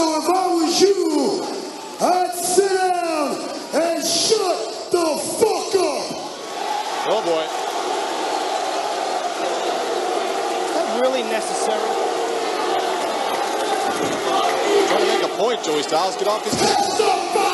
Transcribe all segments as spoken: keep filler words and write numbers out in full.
So if I was you, I'd sit down and shut the fuck up. Oh boy. Is that really necessary? Trying to make a point, Joey Styles. Get off his feet.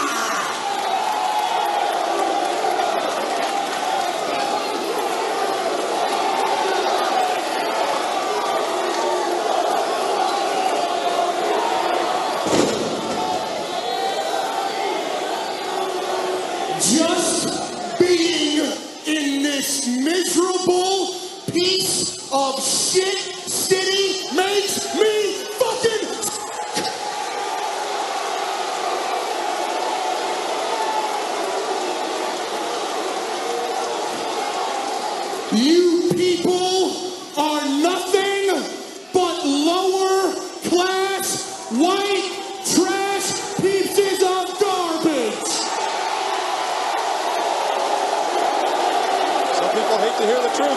Just being in this miserable piece of shit city makes me fucking You people are nothing but lower class white trash pieces of garbage. People hate to hear the truth.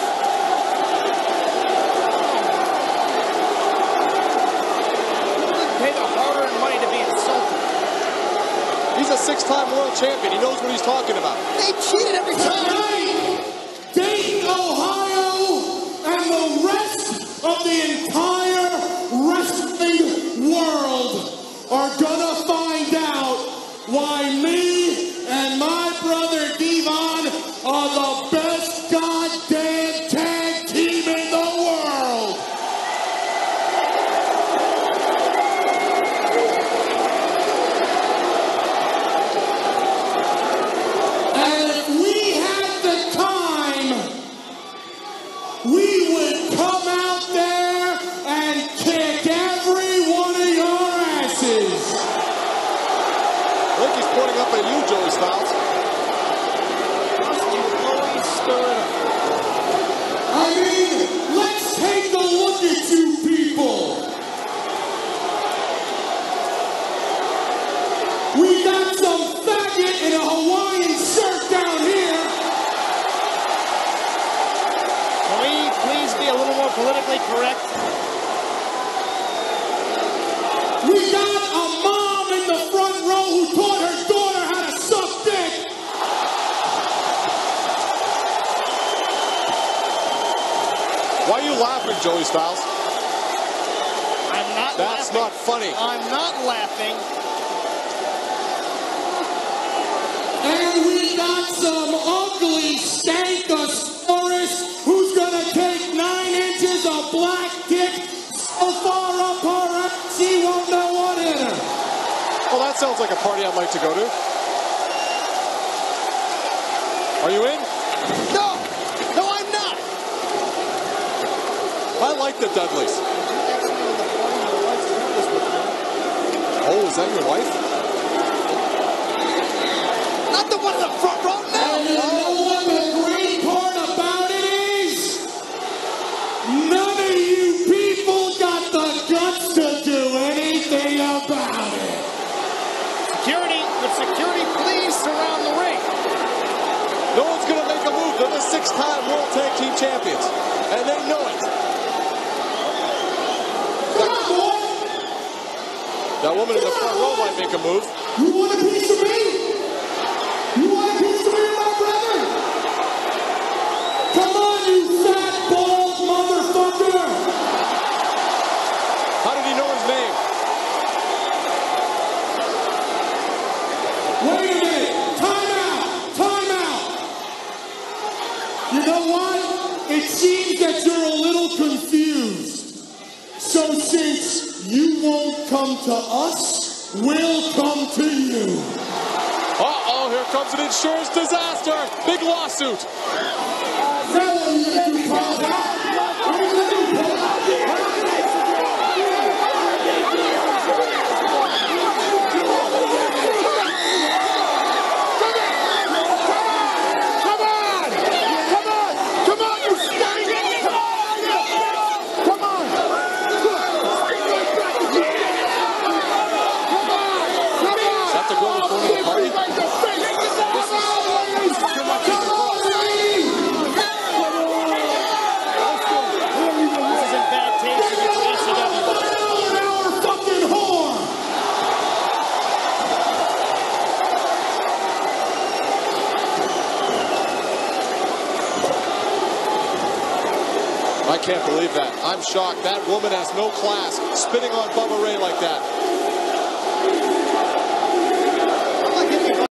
Pay the hard-earned money to be insulted. He's a six-time world champion. He knows what he's talking about. They cheated every time. Tonight, Dayton, Ohio, and the rest of the entire wrestling world are gonna find out why me and my brother Devon are the best goddamn tag team in the world. And if we had the time, we would come out there and kick every one of your asses. I think he's pointing up at you, Joey Styles. I mean, let's take a look at you people. We got some faggot in a Hawaiian shirt down here. Can we please be a little more politically correct? We got a mom in the front row who taught her daughter how to suck dick. Why are you laughing, Joey Styles? I'm not That's laughing. not funny. I'm not laughing. And we got some ugly Stankosaurus who's gonna take nine inches of black dick so far up her ass she won't know what hit her. Well, that sounds like a party I'd like to go to. Are you in? No! No, I'm not! I like the Dudleys. Oh, is that your wife? Not the one in the front row, no! And you know what the great part about it is? None of you people got the guts to do anything about it. Security, the security police surround the ring. No one's going to make a move. They're the six-time World Tag Team Champions. And they know it. Come on, boy. That woman in the front row might make a move. You want a piece of me? You want a piece of me, my brother? Come on, you fat, bald motherfucker. How did he know his name? Wait a minute. Time out. Time out. You know what? It seems that you're a little confused. So since you won't come to us, we'll come to you. Uh-oh, here comes an insurance disaster. Big lawsuit. Is that what you're going to do, Carl? What are you going to do, Carl? I can't believe that. I'm shocked. That woman has no class, spitting on Bubba Ray like that.